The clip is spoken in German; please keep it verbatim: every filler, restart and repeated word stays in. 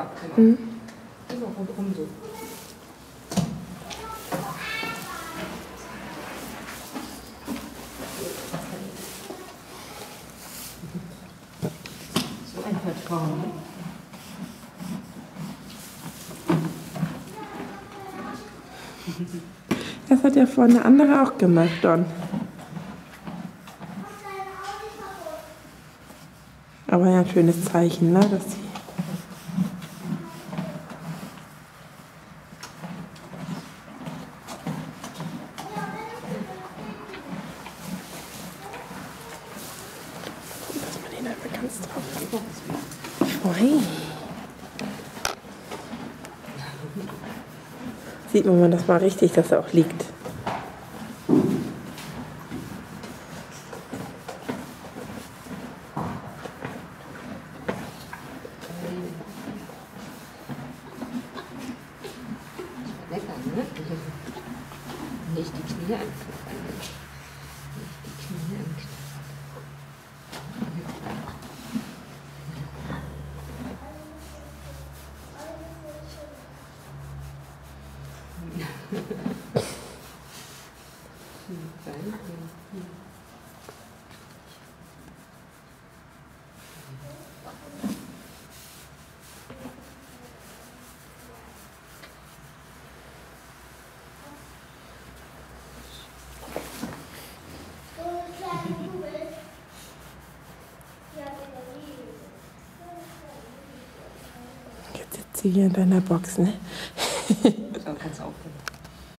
genau. Mhm. Immer rundum so. So ein Vertrauen. Das hat ja vorhin eine andere auch gemacht, Don. Aber ja, ein schönes Zeichen, ne? Dass sie dass man den einfach ganz drauf. Ui. Sieht man mal das mal richtig, dass er auch liegt. Lecker, ne? Nicht die Knie anknabbern. Nicht die Knie anknabbern. Jetzt sitzt sie hier in deiner Box, ne? So, kannst du aufhören.